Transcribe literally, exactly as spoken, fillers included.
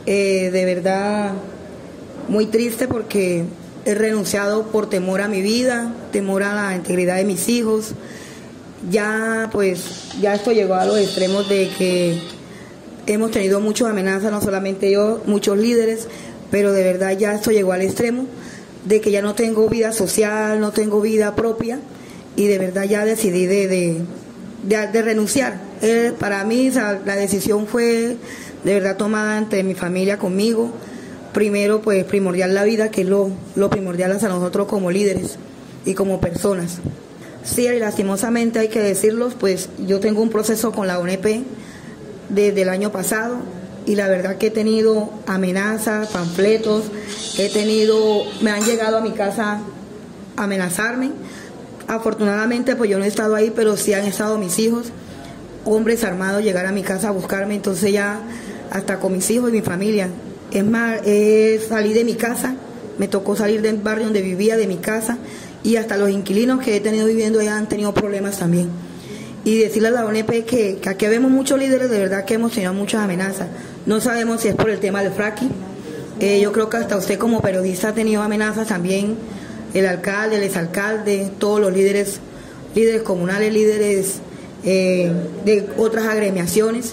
Eh, de verdad, muy triste porque he renunciado por temor a mi vida, temor a la integridad de mis hijos. Ya, pues, ya esto llegó a los extremos de que hemos tenido muchas amenazas, no solamente yo, muchos líderes, pero de verdad ya esto llegó al extremo de que ya no tengo vida social, no tengo vida propia, y de verdad ya decidí de, de, de, de renunciar. Eh, para mí, o sea, la decisión fue de verdad tomada entre mi familia conmigo. Primero, pues primordial la vida, que es lo, lo primordial hacia nosotros como líderes y como personas. Sí, y lastimosamente hay que decirlo, pues yo tengo un proceso con la O N P desde el año pasado, y la verdad que he tenido amenazas, panfletos, he tenido, me han llegado a mi casa a amenazarme. Afortunadamente pues yo no he estado ahí, pero sí han estado mis hijos, hombres armados, llegar a mi casa a buscarme. Entonces ya hasta con mis hijos y mi familia, es más, eh, salí de mi casa, me tocó salir del barrio donde vivía, de mi casa, y hasta los inquilinos que he tenido viviendo allá han tenido problemas también. Y decirle a la O N P que, que aquí vemos muchos líderes, de verdad que hemos tenido muchas amenazas. No sabemos si es por el tema del fracking. Eh, yo creo que hasta usted como periodista ha tenido amenazas también, el alcalde, el exalcalde, todos los líderes, líderes comunales, líderes eh, de otras agremiaciones.